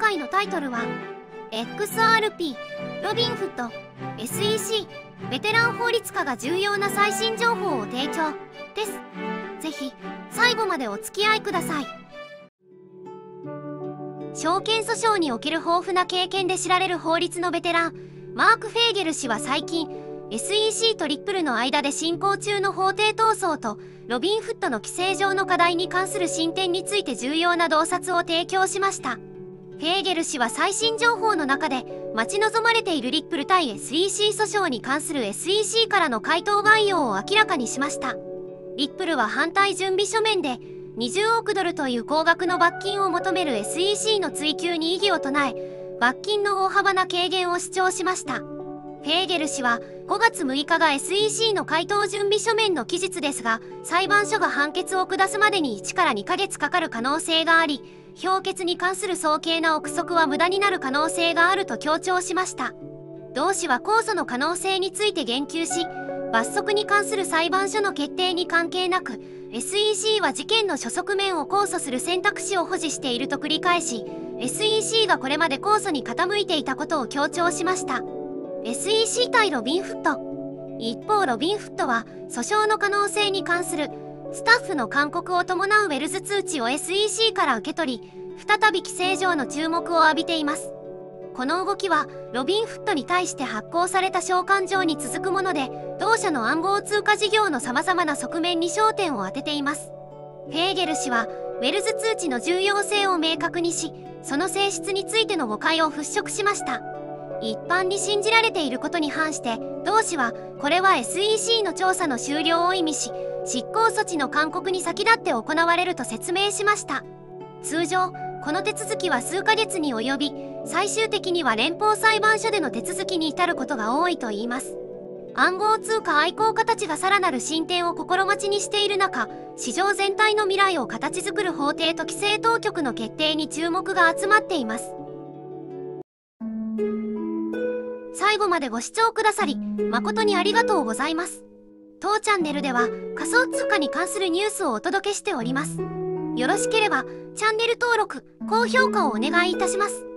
回のタイトルは XRP ロビンフット SEC ベテラン法律家が重要な最新情報を提供です。ぜひ最後までお付き合いください。証券訴訟における豊富な経験で知られる法律のベテランマーク・フェーゲル氏は最近 SEC とリップルの間で進行中の法廷闘争とロビンフットの規制上の課題に関する進展について重要な洞察を提供しました。フェーゲル氏は最新情報の中で待ち望まれているリップル対 SEC 訴訟に関する SEC からの回答概要を明らかにしました。リップルは反対準備書面で20億ドルという高額の罰金を求める SEC の追及に異議を唱え、罰金の大幅な軽減を主張しました。フェーゲル氏は5月6日が SEC の回答準備書面の期日ですが、裁判所が判決を下すまでに1から2ヶ月かかる可能性があり、評決に関する早計な憶測は無駄になる可能性があると強調しました。同氏は控訴の可能性について言及し、罰則に関する裁判所の決定に関係なく、SEC は事件の初速面を控訴する選択肢を保持していると繰り返し、SEC がこれまで控訴に傾いていたことを強調しました。SEC 対ロビンフット。一方ロビンフットは訴訟の可能性に関するスタッフの勧告を伴うウェルズ通知を SEC から受け取り、再び規制上の注目を浴びています。この動きはロビンフットに対して発行された召喚状に続くもので、同社の暗号通貨事業の様々な側面に焦点を当てています。フェーゲル氏はウェルズ通知の重要性を明確にし、その性質についての誤解を払拭しました。一般に信じられていることに反して、同氏はこれは SEC の調査の終了を意味し、執行措置の勧告に先立って行われると説明しました。通常この手続きは数ヶ月に及び、最終的には連邦裁判所での手続きに至ることが多いといいます。暗号通貨愛好家たちがさらなる進展を心待ちにしている中、市場全体の未来を形作る法廷と規制当局の決定に注目が集まっています。最後までご視聴くださり誠にありがとうございます。当チャンネルでは仮想通貨に関するニュースをお届けしております。よろしければチャンネル登録、高評価をお願いいたします。